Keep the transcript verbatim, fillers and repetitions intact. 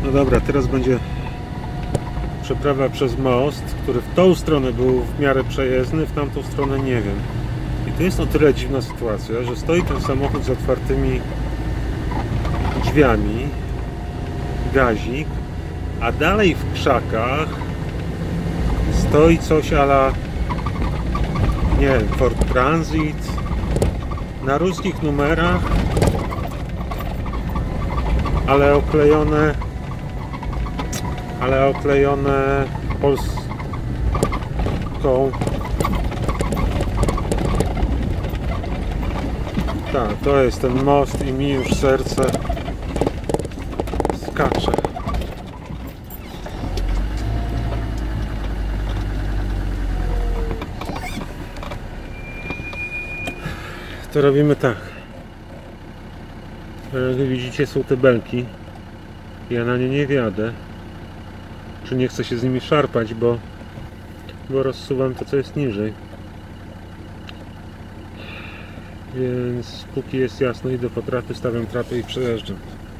No dobra, teraz będzie przeprawa przez most, który w tą stronę był w miarę przejezdny, w tamtą stronę nie wiem. I to jest o tyle dziwna sytuacja, że stoi ten samochód z otwartymi drzwiami, gazik, a dalej w krzakach stoi coś a la, nie wiem, Ford Transit na ruskich numerach, ale oklejone ale oklejone polską. Tak, to jest ten most i mi już serce skacze. To robimy tak. Jak widzicie, są te belki. Ja na nie nie wjadę. Czy nie chcę się z nimi szarpać, bo, bo rozsuwam to, co jest niżej. Więc póki jest jasno, idę po trapy, stawiam trapy i przejeżdżam.